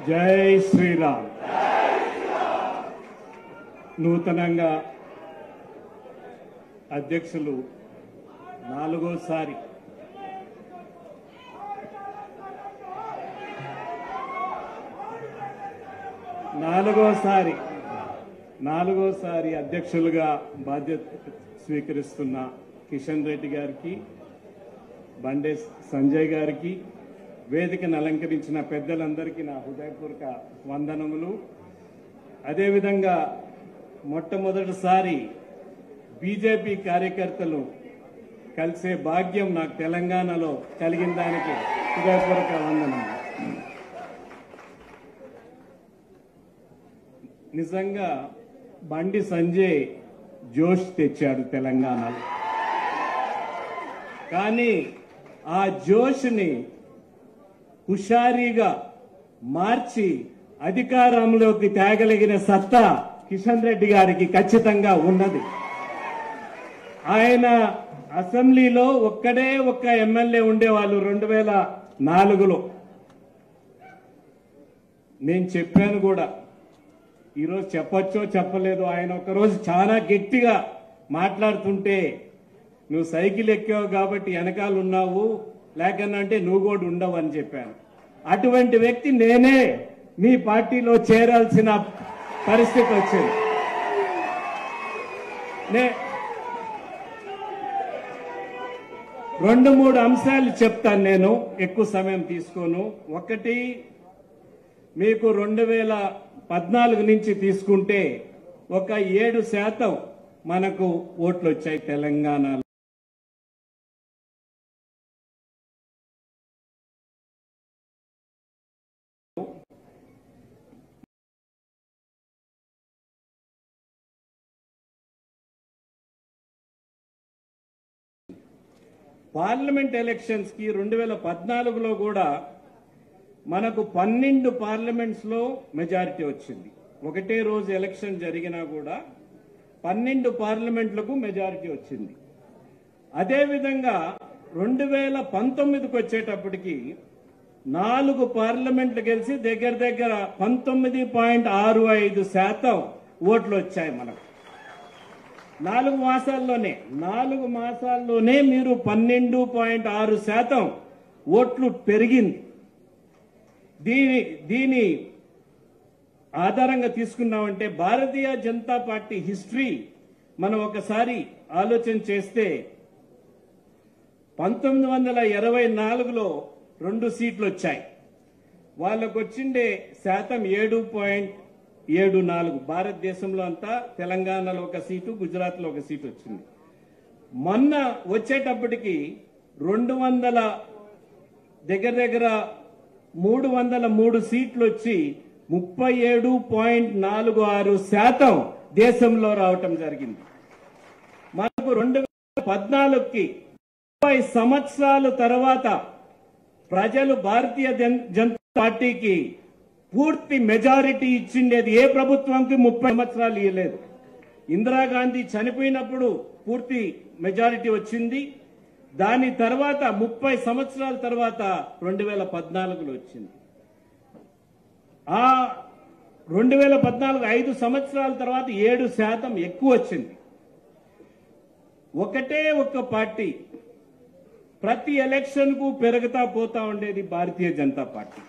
జై శ్రీరామ్. నూతనంగా అధ్యక్షులు నాలుగోసారి అధ్యక్షులుగా బాధ్యత స్వీకరిస్తున్న కిషన్ రెడ్డి గారికి, బండే సంజయ్ గారికి, వేదికను అలంకరించిన పెద్దలందరికీ నా హృదయపూర్వక వందనములు. అదేవిధంగా మొట్టమొదటిసారి బీజేపీ కార్యకర్తలు కలిసే భాగ్యం నాకు తెలంగాణలో కలిగిన దానికి హృదయపూర్వక వందనములు. నిజంగా బండి సంజయ్ జోష్ తెచ్చాడు తెలంగాణలో. కానీ ఆ జోష్ని హుషారీగా మార్చి అధికారంలోకి తేగలిగిన సత్తా కిషన్ రెడ్డి గారికి ఖచ్చితంగా ఉన్నది. ఆయన అసెంబ్లీలో ఒక్కడే ఒక్క ఎమ్మెల్యే ఉండేవాళ్ళు 2004లో. నేను చెప్పాను కూడా, ఈరోజు చెప్పొచ్చో చెప్పలేదు. ఆయన ఒకరోజు చాలా గట్టిగా మాట్లాడుతుంటే, నువ్వు సైకిల్ ఎక్కావు కాబట్టి వెనకాల ఉన్నావు, లేకనంటే నువ్వు కూడా ఉండవు అని చెప్పాను. అటువంటి వ్యక్తి నేనే మీ పార్టీలో చేరాల్సిన పరిస్థితి వచ్చింది. 2-3 అంశాలు చెప్తాను, నేను ఎక్కువ సమయం తీసుకోను. ఒకటి, మీకు 2014 నుంచి తీసుకుంటే ఒక 7% మనకు ఓట్లు వచ్చాయి తెలంగాణలో. పార్లమెంట్ ఎలక్షన్స్ కి 2014లో కూడా మనకు 12 పార్లమెంట్స్ లో మెజారిటీ వచ్చింది. ఒకటే రోజు ఎలక్షన్ జరిగినా కూడా 12 పార్లమెంట్లకు మెజారిటీ వచ్చింది. అదేవిధంగా 2019కి వచ్చేటప్పటికి 4 పార్లమెంట్లు గెలిచి దగ్గర 19.65% ఓట్లు వచ్చాయి మనకు. 4 మాసాల్లోనే మీరు 12.6% ఓట్లు పెరిగింది. దీని ఆధారంగా తీసుకున్నామంటే భారతీయ జనతా పార్టీ హిస్టరీ మనం ఒకసారి ఆలోచన చేస్తే 1924లో 2 సీట్లు వచ్చాయి. వాళ్ళకు వచ్చిండే శాతం 7.74. భారతదేశంలో అంతా తెలంగాణలో 1 సీటు, గుజరాత్లో 1 సీటు వచ్చింది. మొన్న వచ్చేటప్పటికి 303 సీట్లు వచ్చి 37.46% దేశంలో రావటం జరిగింది. మనకు 2014కి 30 సంవత్సరాల తర్వాత ప్రజలు భారతీయ జనతా పార్టీకి పూర్తి మెజారిటీ ఇచ్చిండేది. ఏ ప్రభుత్వంకి 30 సంవత్సరాలు ఇవ్వలేదు. ఇందిరాగాంధీ చనిపోయినప్పుడు పూర్తి మెజారిటీ వచ్చింది. దాని తర్వాత 30 సంవత్సరాల తర్వాత 2014లో వచ్చింది. ఆ 2014 5 సంవత్సరాల తర్వాత 7% ఎక్కువ వచ్చింది. ఒకటే ఒక్క పార్టీ ప్రతి ఎలక్షన్ కు పెరుగుతా పోతా ఉండేది భారతీయ జనతా పార్టీ.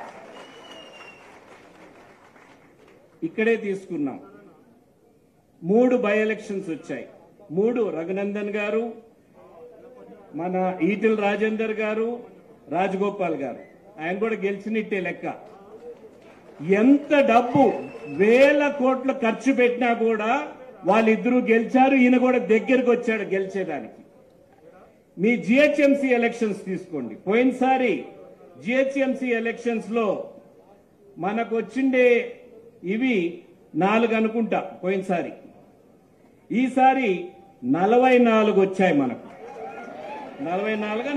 ఇక్కడే తీసుకున్నాం. 3 బై ఎలక్షన్స్ వచ్చాయి. 3 రఘునందన్ గారు, మన ఈటెల రాజేందర్ గారు, రాజగోపాల్ గారు. ఆయన కూడా గెలిచినట్టే లెక్క. ఎంత డబ్బు 1000 కోట్లు ఖర్చు పెట్టినా కూడా వాళ్ళిద్దరూ గెలిచారు. ఈయన కూడా దగ్గరకు వచ్చాడు గెలిచేదానికి. మీ జిహెచ్ఎంసీ ఎలక్షన్స్ తీసుకోండి. పోయినసారి జిహెచ్ఎంసీ ఎలక్షన్స్ లో మనకు వచ్చిండే ఇవి 4 అనుకుంటా పోయినసారి. ఈసారి 44 వచ్చాయి మనకు. 44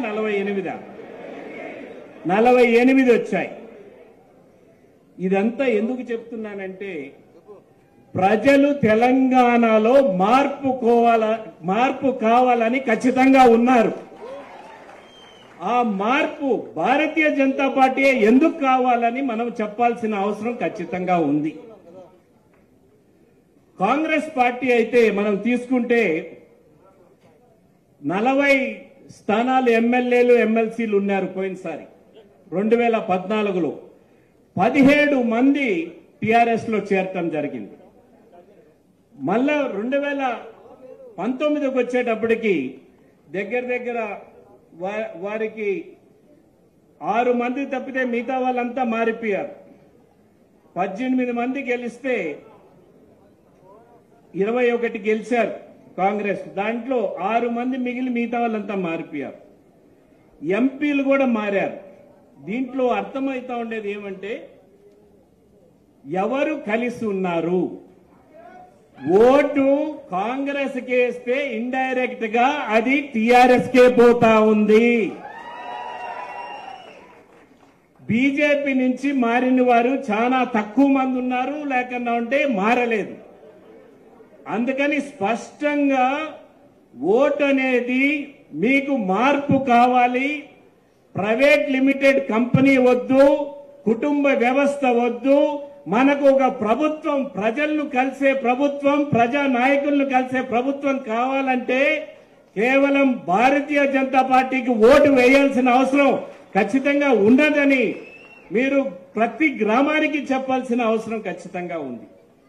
48 వచ్చాయి. ఇదంతా ఎందుకు చెప్తున్నానంటే, ప్రజలు తెలంగాణలో మార్పు కావాలని ఖచ్చితంగా ఉన్నారు. ఆ మార్పు భారతీయ జనతా పార్టీ ఎందుకు కావాలని మనం చెప్పాల్సిన అవసరం ఖచ్చితంగా ఉంది. కాంగ్రెస్ పార్టీ అయితే మనం తీసుకుంటే 40 స్థానాలు ఎమ్మెల్యేలు ఎమ్మెల్సీలు ఉన్నారు. పోయినసారి 2014లో 17 మంది టిఆర్ఎస్ లో చేరటం జరిగింది. మళ్ళా 2019కి వచ్చేటప్పటికి దగ్గర వారికి 6 మంది తప్పితే మిగతా వాళ్ళంతా మారిపోయారు. 18 మంది గెలిస్తే 21 గెలిచారు కాంగ్రెస్. దాంట్లో 6 మంది మిగిలి మిగతా వాళ్ళంతా మారిపోయారు. ఎంపీలు కూడా మారారు. దీంట్లో అర్థమవుతా ఉండేది ఏమంటే ఎవరు కలిసి ఉన్నారు. ఓటు కాంగ్రెస్ కేస్తే ఇండైరెక్ట్ గా అది టిఆర్ఎస్ కే పోతా ఉంది. బీజేపీ నుంచి మారిన వారు చాలా తక్కువ మంది ఉన్నారు, లేకన్నా ఉంటే మారలేదు. అందుకని స్పష్టంగా ఓటు అనేది మీకు మార్పు కావాలి. ప్రైవేట్ లిమిటెడ్ కంపెనీ వద్దు, కుటుంబ వ్యవస్థ వద్దు. మనకు ఒక ప్రభుత్వం, ప్రజలను కలిసే ప్రభుత్వం, ప్రజా నాయకులను కలిసే ప్రభుత్వం కావాలంటే కేవలం భారతీయ జనతా పార్టీకి ఓటు వేయాల్సిన అవసరం ఖచ్చితంగా ఉండదని మీరు ప్రతి గ్రామానికి చెప్పాల్సిన అవసరం ఖచ్చితంగా ఉంది.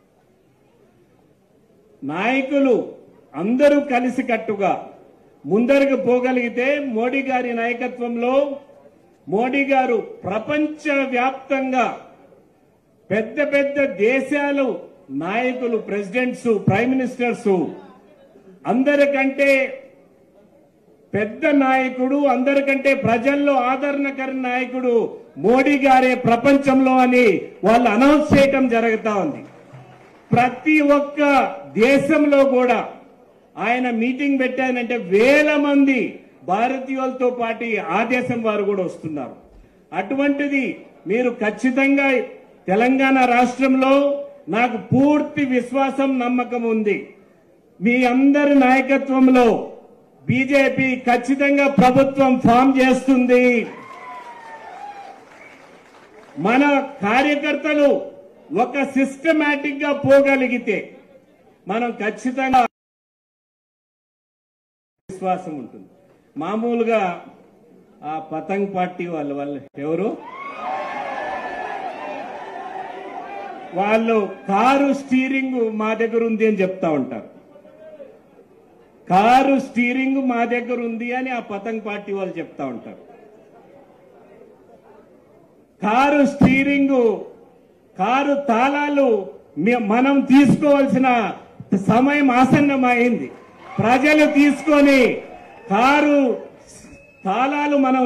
నాయకులు అందరూ కలిసికట్టుగా ముందరకు పోగలిగితే మోడీ గారి నాయకత్వంలో మోడీ గారు ప్రపంచ వ్యాప్తంగా పెద్ద పెద్ద దేశాలు నాయకులు, ప్రెసిడెంట్స్, ప్రైమ్ మినిస్టర్స్ అందరికంటే పెద్ద నాయకుడు, అందరికంటే ప్రజల్లో ఆదరణకర నాయకుడు మోడీ గారే ప్రపంచంలో అని వాళ్ళు అనౌన్స్ చేయటం జరుగుతా ఉంది. ప్రతి ఒక్క దేశంలో కూడా ఆయన మీటింగ్ పెట్టానంటే వేల మంది భారతీయులతో పాటు ఆ దేశం వారు కూడా వస్తున్నారు. అటువంటిది మీరు ఖచ్చితంగా తెలంగాణ రాష్ట్రంలో నాకు పూర్తి విశ్వాసం, నమ్మకం ఉంది. మీ అందరి నాయకత్వంలో బీజేపీ ఖచ్చితంగా ప్రభుత్వం ఫామ్ చేస్తుంది. మన కార్యకర్తలు ఒక సిస్టమేటిక్ గా పోగలిగితే మనం ఖచ్చితంగా విశ్వాసం ఉంటుంది. మామూలుగా ఆ పతంగ్ పార్టీ వాళ్ళు ఎవరు వాళ్ళు కారు స్టీరింగ్ మా దగ్గర ఉంది అని చెప్తా ఉంటారు. కారు స్టీరింగ్ మా దగ్గర ఉంది అని ఆ పతంగ్ పార్టీ వాళ్ళు చెప్తా ఉంటారు. కారు స్టీరింగ్, కారు తాళాలు మనం తీసుకోవాల్సిన సమయం ఆసన్నమైంది. ప్రజలు తీసుకొని కారు తాళాలు మనం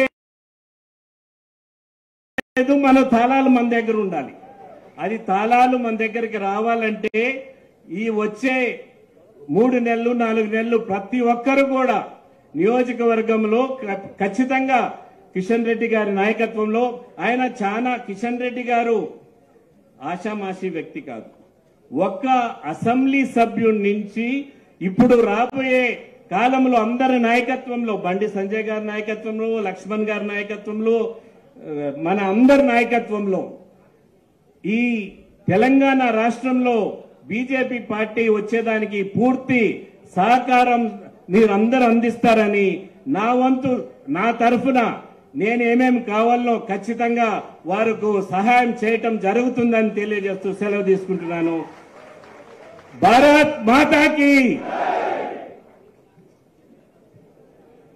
తీసుకోలేదు, మన తాళాలు మన దగ్గర ఉండాలి. అది తాళాలు మన దగ్గరికి రావాలంటే ఈ వచ్చే 3 నెలలు 4 నెలలు ప్రతి ఒక్కరు కూడా నియోజకవర్గంలో ఖచ్చితంగా కిషన్ రెడ్డి గారి నాయకత్వంలో, ఆయన కిషన్ రెడ్డి గారు ఆషామాషి వ్యక్తి కాదు. ఒక్క అసెంబ్లీ సభ్యుడి నుంచి ఇప్పుడు రాబోయే కాలంలో అందరి నాయకత్వంలో, బండి సంజయ్ గారి నాయకత్వంలో, లక్ష్మణ్ గారి నాయకత్వంలో, మన అందరి నాయకత్వంలో ఈ తెలంగాణ రాష్ట్రంలో బీజేపీ పార్టీ వచ్చేదానికి పూర్తి సహకారం మీరందరూ అందిస్తారని నా వంతు, నా తరఫున నేనేమేమి కావాలో ఖచ్చితంగా వారికి సహాయం చేయటం జరుగుతుందని తెలియజేస్తూ సెలవు తీసుకుంటున్నాను. భారత్ మాతాకి